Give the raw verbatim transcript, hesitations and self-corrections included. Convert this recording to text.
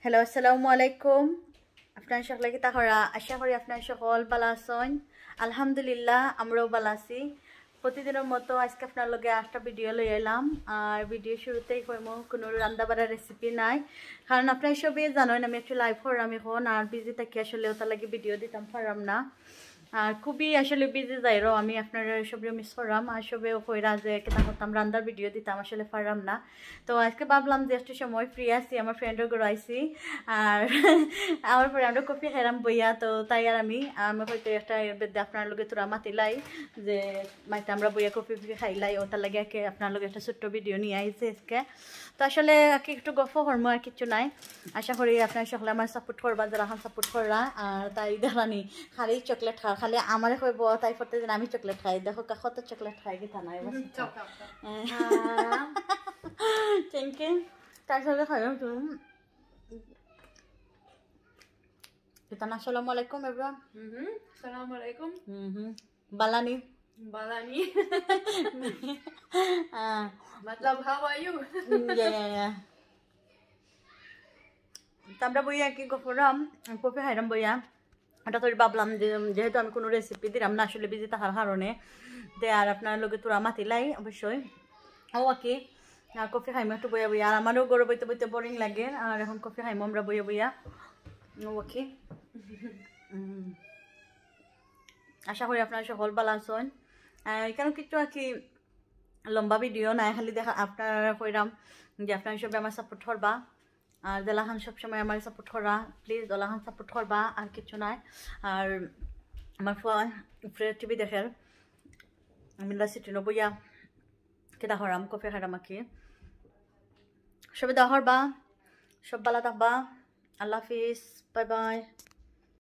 Hello, Assalamualaikhum. আপনার সকলে কি তাহরা আশা করি আপনার সকল ভালো আছেন। আলহামদুলিল্লাহ আমরাও ভালো আছি। প্রতিদিনের মতো আজকে আপনার লগে একটা ভিডিও লই এলাম আর ভিডিও শুরুতেই কইম কোনো রান্না বাড়ার রেসিপি নাই, কারণ আপনারা সবাই জানেন আমি একটু লাইভ করাম এখন আর বিজি থাকি, আসলে ওটা লাগে ভিডিও দিতাম পারাম না আর খুবই আসলে বিজি যাইরো আমি আপনার সবও মিস করাম আর সবেও কইরা যে কেটা করতাম রান্নার ভিডিও দিতাম আসলে পারাম না। তো আজকে ভাবলাম যে একটু সময় ফ্রি আছি, আমার ফ্রেন্ডের ঘরে আইসি আর আমার পরে আমরা কফি খেলাম বইয়া, তো তাই আর আমি আমি হয়তো একটা আপনার লগে তোরা মাতিলাই যে মাইতে আমরা বইয়া কফি ফি খাইলাই, ওটার লাগে একে আপনার লগে একটা ছোট্ট ভিডিও নিয়ে আইছে আজকে। তো আসলে একটু গল্প কর্ম আর কিছু নাই, আশা করি আপনার সকলে আমার সাপোর্ট করবা, যারা এখন সাপোর্ট করা আর তাই দেখানি খালি চকলেট খা খালি আমার কইব তাই করতে দিন আমি চকলেট খাই, দেখো কত চকলেট খাই কি তা নাই থ্যাংক ইউ। তার সাথে খাই তুমি Assalamualaikum everyone. Mhm. Assalamualaikum. Mhm. Balani. Balani. Ah. Matlab, how are you? Yeah, yeah, yeah. Tamra boya ki goforam, kofi khairam boya. Eta tori bablam je jehetu ami kono recipe diram na ashole bizi tahar karone te ar apnar loge tora matilai obosshoi o aki আর coffee খাইমো একটু বইয়া বইয়া আর আমারও গরু বইতে বইতে boring লাগে আর এখন কফি খাইমো আমরা বইয়া বইয়া ওকে। আশা করি আপনারা সকল ভালো আছেন। এখানে কিছু আর কি লম্বা ভিডিও নাই, খালি দেখা আপনারা কইরাম যে আপনারা সবাই আমার সাপোর্ট করবা আর দেলাখান সবসময় আমার সাপোর্ট করা, প্লিজ দেলাখান সাপোর্ট করবা আর কিছু নাই। আর আমার ফ্রেন্ড টিভি দেখেন আমি সিটিনো বইয়া কেটা হরাম কফি খারাম আঁকি সবাই দেওয়া হরবা, সব ভালো থাকবা। আল্লাহ হাফিজ, বাই বাই।